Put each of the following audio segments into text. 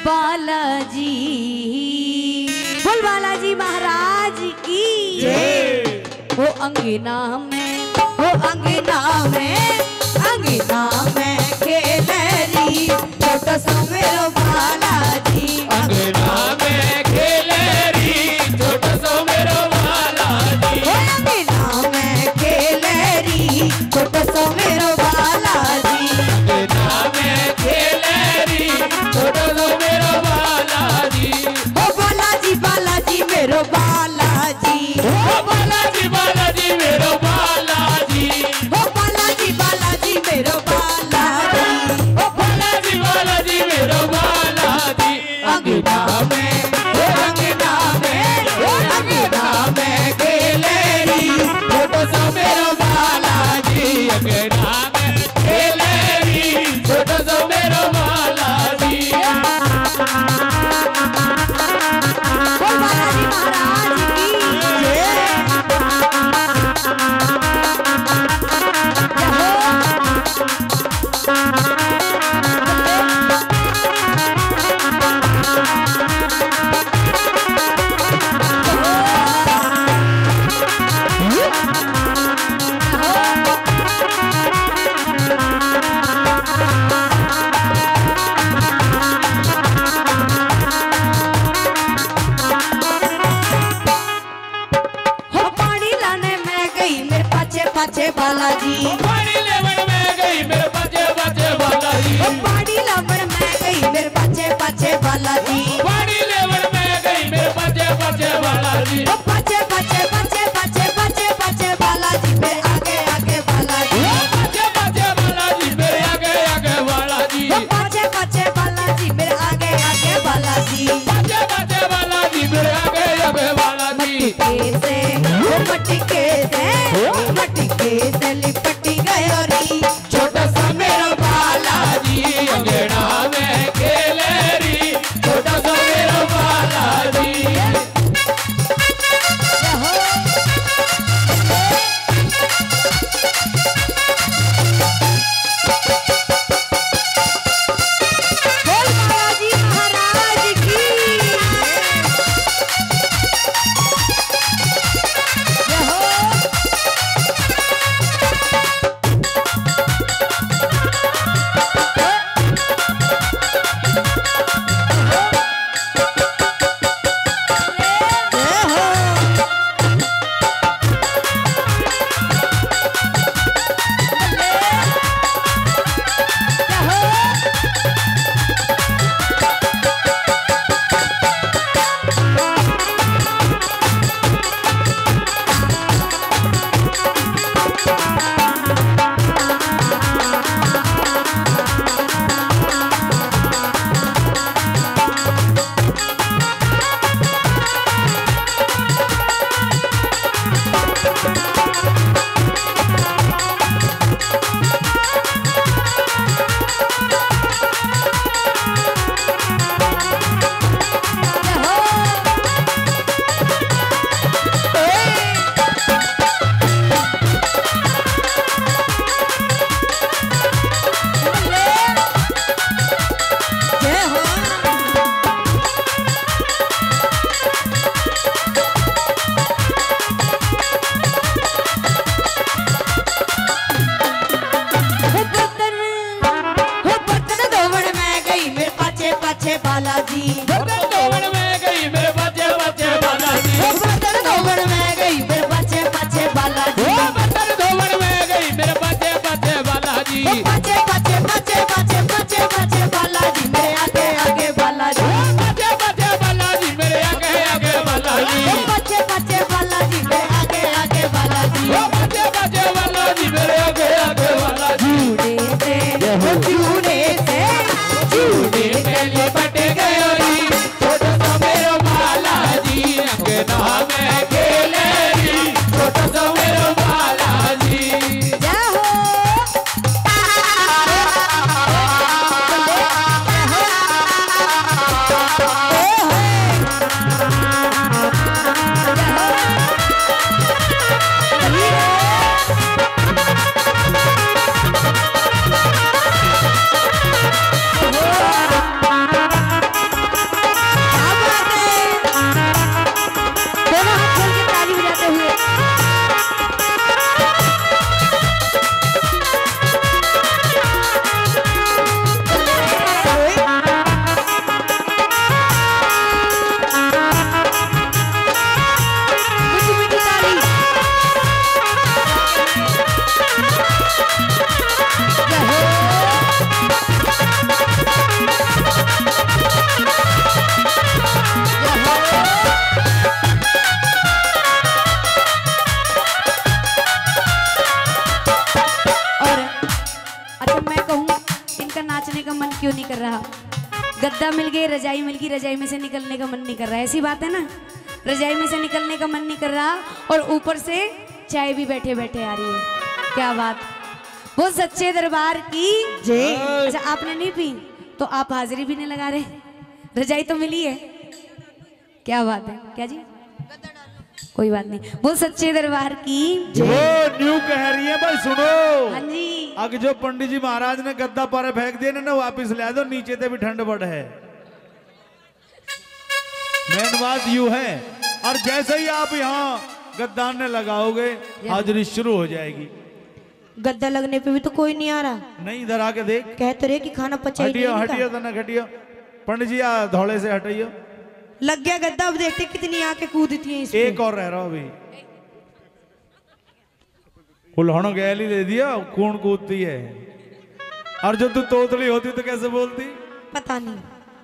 बालाजी, बोल बालाजी महाराज की जय। वो अंगना में, वो अंगना में, अंगना में खेलरी छोटा सा मेरो बालाजी, अंगना में खेलरी छोटा सा मेरो बालाजी, वो अंगना में खेलरी छोटा सा मेरो बालाजी, अंगना में खेलरी छोटा सा मेरो बालाजी, ओ बालाजी बालाजी मेरो बालाजी, ओ बालाजी बालाजी मेरो बालाजी, ओ बालाजी बालाजी मेरो बालाजी, ओ बालाजी बालाजी मेरो बालाजी, अंगना में, ओ अंगना में, ओ अंगना में खेलरी छोटा सा मेरो बालाजी, अंगना में खेलरी छोटा सा मेरो बालाजी। बोल बालाजी महाराज की जय। हो पानी लाने में गई मेरे पाछे पाछे बालाजी, पानी लेवन में गई मेरे बच्चे बच्चे बालाजी, हो पानी लावण में गई मेरे पाछे पाछे बालाजी, पानी लेवन में गई मेरे बच्चे बच्चे बालाजी, हो पाछे पाछे पाछे पाछे पाछे पाछे बालाजी मेरे आगे आगे बालाजी, बच्चे बच्चे बालाजी मेरे आगे आगे बालाजी, हो पाछे पाछे बालाजी मेरे आगे आगे बालाजी, बच्चे बच्चे बालाजी मेरे आगे आगे बालाजी। कैसे वो मटके से लिपटी गयो री छोटा सा मेरा बालाजी, अंगना में खेलरी छोटा सा मेरा बालाजी, बोल बालाजी महाराज की जय हो। पाछे बालाजी, बर्तन धोवन में गई मेरे बच्चे बच्चे बालाजी, वो बर्तन धोवन में गई मेरे पाछे पाछे बालाजी, ओ बर्तन धोवन में गई मेरे बच्चे बच्चे बालाजी, वो पाछे पाछे पाछे पाछे पाछे पाछे बालाजी मेरे आगे आगे बालाजी, ओ बच्चे बच्चे बालाजी मेरे आगे आगे बालाजी, वो पाछे पाछे बालाजी मेरे आगे आगे बालाजी, ओ बच्चे बच्चे बालाजी मेरे आगे आगे बालाजी। चूने से चूड़ी में लिपट गयो री छोटा सा मेरो बालाजी, अंगना में खेलरी छोटा सा मेरो बालाजी। जय हो। गद्दा मिल गए, रजाई मिल गई, रजाई में से निकलने का मन नहीं कर रहा, ऐसी बात है ना। रजाई में से निकलने का मन नहीं कर रहा और ऊपर से चाय भी बैठे बैठे आ रही है। क्या बात, वो सच्चे दरबार की जय। अच्छा आपने नहीं पी तो आप हाजिरी भी नहीं लगा रहे, रजाई तो मिली है। क्या बात है, क्या जी, कोई बात नहीं, वो सच्चे दरबार की वो न्यू कह रही है भाई सुनो। हाँ जी, अगर जो पंडित जी महाराज ने गद्दा पारे फेंक दिया ना वापिस ले दो, नीचे से भी ठंड बढ़ है। मेन बात यू है, और जैसे ही आप यहाँ गद्दान ने लगाओगे हाजिरी शुरू हो जाएगी। गद्दा लगने पे भी तो कोई नहीं आ रहा। नहीं इधर आके देख, कहते रहे कि खाना पचा ही नहीं हटियो निकला। हटियो तो ना हटियो, पंडित जी आ धौले से हटाइयो। लग गया गद्दा, अब देखते कितनी आके कूदती है इस पे। एक और रह रहा अभी, उल्हानो गैली दे दिया, कौन कूदती है। और जब तू तोतली होती तो कैसे बोलती, पता नहीं।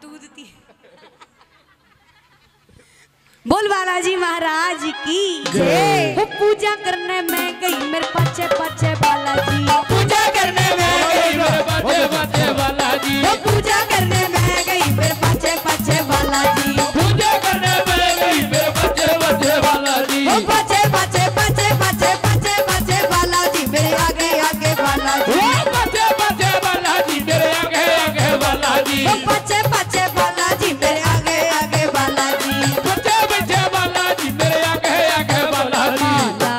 बोल बालाजी महाराज की जय। वो पूजा करने में गई मेरे पाछे पाछे बालाजी, पूजा करने में गई मेरे पाछे पाछे बालाजी, वो पूजा करने में गई मेरे पाछे पाछे बालाजी, पूजा करने में गई मेरे पाछे पाछे बालाजी, वो पाछे पाछे पाछे पाछे पाछे पाछे बालाजी मेरे आगे आगे बालाजी, पाछे पाछे बालाजी मेरे आगे आगे बालाजी, वो पाछे पाछे बालाजी मेरे आगे आगे बालाजी, पाछे पाछे बालाजी मेरे आगे आगे बालाजी।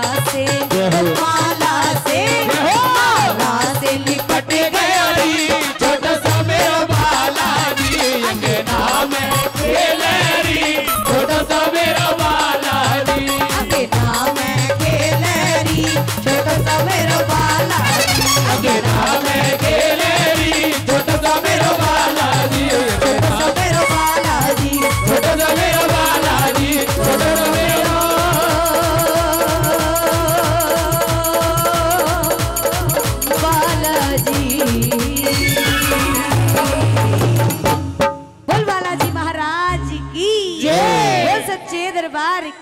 माला से लिपट गया छोटा सा मेरा बालाजी, अंगना में खेलेरी, छोटा सा मेरा बालाजी, अंगना में खेलेरी, छोटा सा मेरा बालाजी, अंगना में खेलेरी, छोटा सा मेरा बालाजी, छोटा सा मेरा बालाजी, छोटा सा मेरा बालाजी, छोटा सा मेरा बालाजी। बोल बालाजी महाराज की जय। बोल सच्चे दरबार